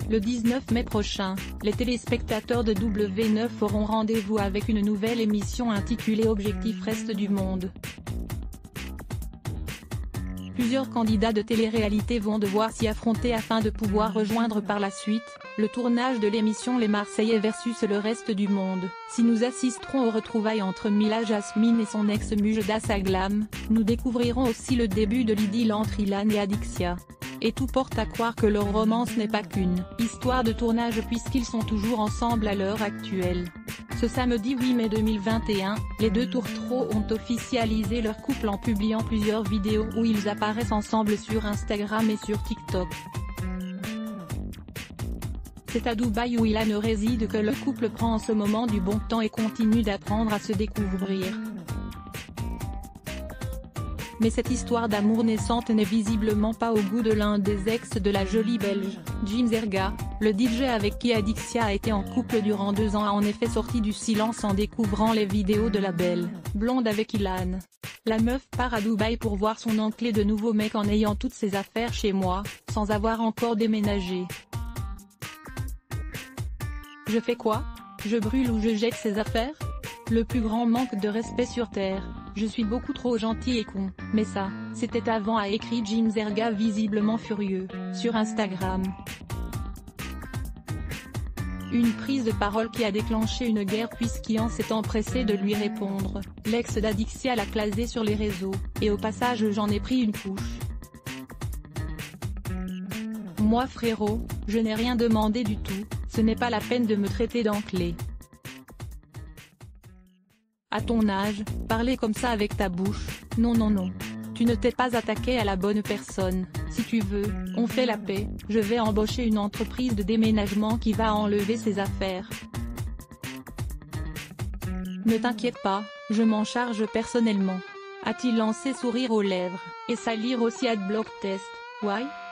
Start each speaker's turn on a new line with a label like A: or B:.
A: Le 19 mai prochain, les téléspectateurs de W9 auront rendez-vous avec une nouvelle émission intitulée Objectif Reste du Monde. Plusieurs candidats de télé-réalité vont devoir s'y affronter afin de pouvoir rejoindre par la suite le tournage de l'émission Les Marseillais versus le reste du monde. Si nous assisterons aux retrouvailles entre Mila Jasmine et son ex-Mujda Saglam, nous découvrirons aussi le début de l'idylle entre Ilan et Adixia. Et tout porte à croire que leur romance n'est pas qu'une histoire de tournage puisqu'ils sont toujours ensemble à l'heure actuelle. Ce samedi 8 mai 2021, les deux tourtereaux ont officialisé leur couple en publiant plusieurs vidéos où ils apparaissent ensemble sur Instagram et sur TikTok. C'est à Dubaï où Ilan réside que le couple prend en ce moment du bon temps et continue d'apprendre à se découvrir. Mais cette histoire d'amour naissante n'est visiblement pas au goût de l'un des ex de la jolie Belge. Jim Zerga, le DJ avec qui Adixia a été en couple durant 2 ans a en effet sorti du silence en découvrant les vidéos de la belle blonde avec Ilan. La meuf part à Dubaï pour voir son oncle et de nouveaux mecs en ayant toutes ses affaires chez moi, sans avoir encore déménagé. Je fais quoi? Je brûle ou je jette ses affaires? Le plus grand manque de respect sur Terre. Je suis beaucoup trop gentil et con, mais ça, c'était avant, a écrit Jim Zerga visiblement furieux, sur Instagram. Une prise de parole qui a déclenché une guerre puisqu'Ian s'est empressé de lui répondre. L'ex d'Adixia l'a clasé sur les réseaux, et au passage j'en ai pris une couche. Moi frérot, je n'ai rien demandé du tout, ce n'est pas la peine de me traiter d'enclé. À ton âge, parler comme ça avec ta bouche, non non non. Tu ne t'es pas attaqué à la bonne personne. Si tu veux, on fait la paix, je vais embaucher une entreprise de déménagement qui va enlever ses affaires. Ne t'inquiète pas, je m'en charge personnellement. A-t-il lancé sourire aux lèvres, et salir aussi Adblock Test, why?